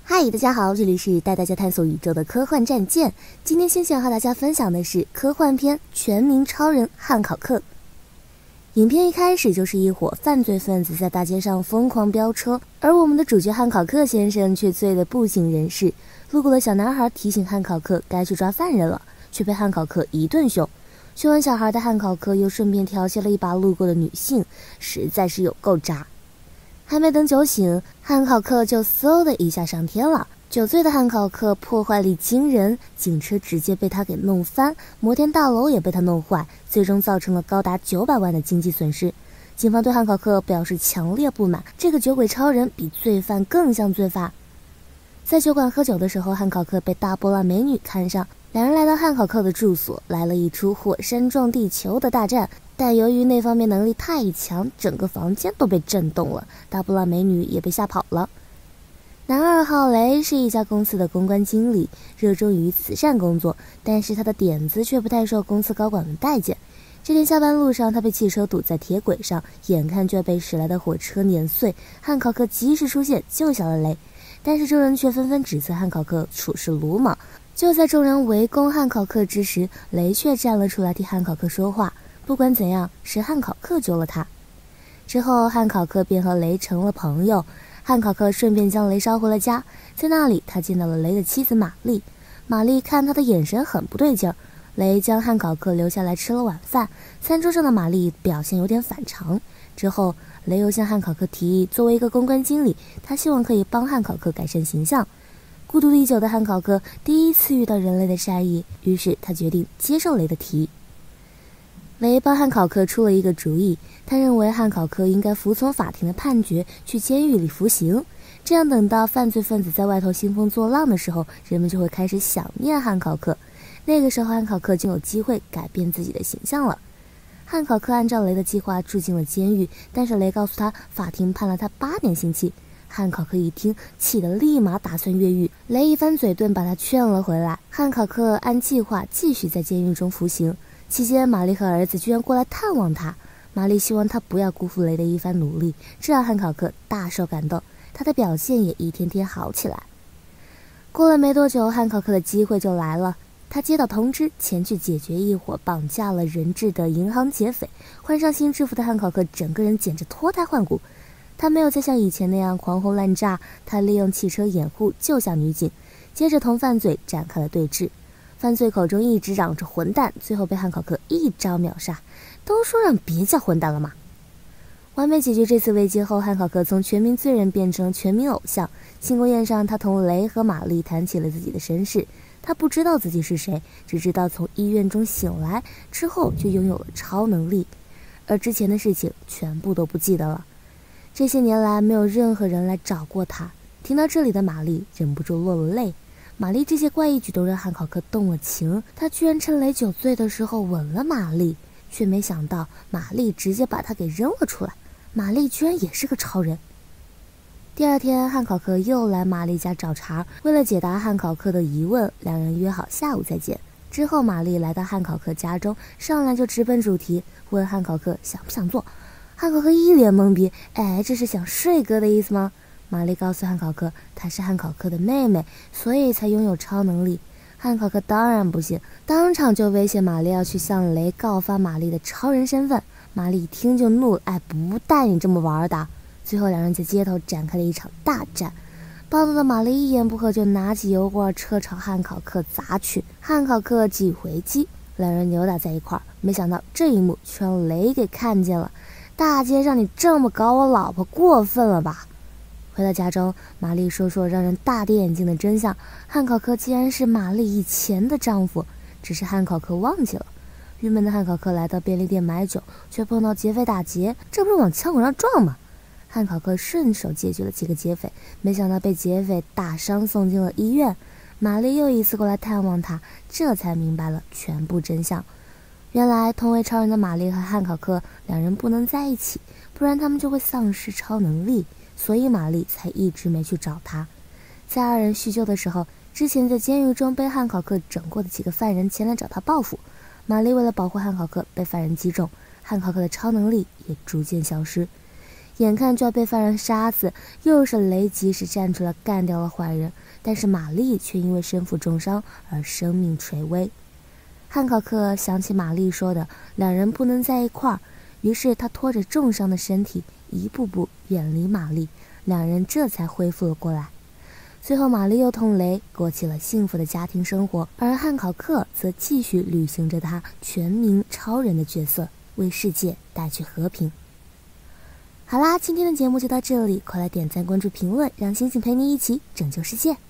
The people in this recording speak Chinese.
嗨，大家好，这里是带大家探索宇宙的科幻战舰。今天星星要和大家分享的是科幻片《全民超人汉考克》。影片一开始就是一伙犯罪分子在大街上疯狂飙车，而我们的主角汉考克先生却醉得不省人事。路过的小男孩提醒汉考克该去抓犯人了，却被汉考克一顿凶。凶完小孩的汉考克又顺便调戏了一把路过的女性，实在是有够渣。还没等酒醒，汉考克就嗖的一下上天了。酒醉的汉考克破坏力惊人，警车直接被他给弄翻，摩天大楼也被他弄坏，最终造成了高达900万的经济损失。警方对汉考克表示强烈不满，这个酒鬼超人比罪犯更像罪犯。在酒馆喝酒的时候，汉考克被大波浪美女看上，两人来到汉考克的住所，来了一出火山撞地球的大战。但由于那方面能力太强，整个房间都被震动了，大波浪美女也被吓跑了。男2号雷是一家公司的公关经理，热衷于慈善工作，但是他的点子却不太受公司高管们待见。这天下班路上，他被汽车堵在铁轨上，眼看就要被驶来的火车碾碎，汉考克及时出现救下了雷，但是众人却纷纷指责汉考克处事鲁莽。就在众人围攻汉考克之时，雷却站了出来替汉考克说话。不管怎样，是汉考克救了他。之后汉考克便和雷成了朋友，汉考克顺便将雷捎回了家。在那里他见到了雷的妻子玛丽，玛丽看他的眼神很不对劲儿。雷将汉考克留下来吃了晚饭，餐桌上的玛丽表现有点反常。之后雷又向汉考克提议，作为一个公关经理，他希望可以帮汉考克改善形象。孤独已久的汉考克第一次遇到人类的善意，于是他决定接受雷的提议。雷帮汉考克出了一个主意，他认为汉考克应该服从法庭的判决，去监狱里服刑，这样等到犯罪分子在外头兴风作浪的时候，人们就会开始想念汉考克，那个时候汉考克就有机会改变自己的形象了。汉考克按照雷的计划住进了监狱，但是雷告诉他法庭判了他8年刑期。汉考克一听，气得立马打算越狱，雷一番嘴遁把他劝了回来。汉考克按计划继续在监狱中服刑，期间玛丽和儿子居然过来探望他。玛丽希望他不要辜负雷的一番努力，这让汉考克大受感动，他的表现也一天天好起来。过了没多久，汉考克的机会就来了，他接到通知，前去解决一伙绑架了人质的银行劫匪。换上新制服的汉考克整个人简直脱胎换骨，他没有再像以前那样狂轰滥炸，他利用汽车掩护救下女警，接着同犯罪展开了对峙。犯罪口中一直嚷着混蛋，最后被汉考克一招秒杀。都说让别叫混蛋了吗？完美解决这次危机后，汉考克从全民罪人变成全民偶像。庆功宴上，他同雷和玛丽谈起了自己的身世。他不知道自己是谁，只知道从医院中醒来之后就拥有了超能力，而之前的事情全部都不记得了。这些年来没有任何人来找过他。听到这里的玛丽忍不住落了泪。玛丽这些怪异举动让汉考克动了情，他居然趁雷酒醉的时候吻了玛丽，却没想到玛丽直接把他给扔了出来。玛丽居然也是个超人。第二天，汉考克又来玛丽家找茬，为了解答汉考克的疑问，两人约好下午再见。之后玛丽来到汉考克家中，上来就直奔主题，问汉考克想不想做。汉考克一脸懵逼，这是想睡哥的意思吗？玛丽告诉汉考克，她是汉考克的妹妹，所以才拥有超能力。汉考克当然不信，当场就威胁玛丽要去向雷告发玛丽的超人身份。玛丽一听就怒了，不带你这么玩的。最后两人在街头展开了一场大战。暴怒的玛丽一言不合就拿起油罐车朝汉考克砸去，汉考克几回击，两人扭打在一块儿。没想到这一幕却让雷给看见了，大街上你这么搞我老婆，过分了吧？回到家中，玛丽说让人大跌眼镜的真相，汉考克竟然是玛丽以前的丈夫，只是汉考克忘记了。郁闷的汉考克来到便利店买酒，却碰到劫匪打劫，这不是往枪口上撞吗？汉考克顺手解决了几个劫匪，没想到被劫匪打伤送进了医院。玛丽又一次过来探望他，这才明白了全部真相。原来同为超人的玛丽和汉考克两人不能在一起，不然他们就会丧失超能力，所以玛丽才一直没去找他。在二人叙旧的时候，之前在监狱中被汉考克整过的几个犯人前来找他报复。玛丽为了保护汉考克被犯人击中，汉考克的超能力也逐渐消失。 眼看就要被犯人杀死，又是雷及时站出来干掉了坏人，但是玛丽却因为身负重伤而生命垂危。汉考克想起玛丽说的两人不能在一块儿，于是他拖着重伤的身体一步步远离玛丽，两人这才恢复了过来。最后玛丽又同雷过起了幸福的家庭生活，而汉考克则继续履行着他全民超人的角色，为世界带去和平。好啦，今天的节目就到这里，快来点赞关注评论，让星星陪你一起拯救世界。